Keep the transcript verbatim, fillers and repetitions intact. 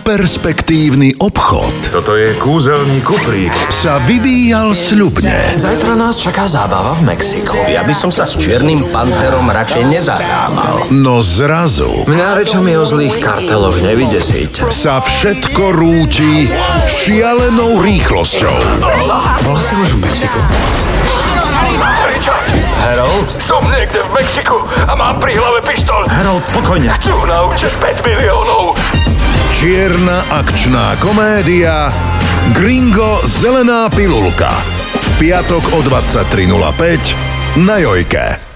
perspektívny obchod Toto je kúzelný kufrík. sa vyvíjal sľubne. Zajtra nás čaká zábava v Mexiku. Ja by som sa s čiernym panterom radšej nezahrával. No zrazu Mňa rečami o zlých karteloch nevydesíte. sa všetko rúti šialenou rýchlosťou. Bol si už v Mexiku? Richard, Harold? som niekde v Mexiku a mám pri hlave pištol. Harold, pokojne. Chcú na účet päť miliónov. Čierna akčná komédia Gringo zelená pilulka. V piatok o dvadsaťtri nula päť na Jojke.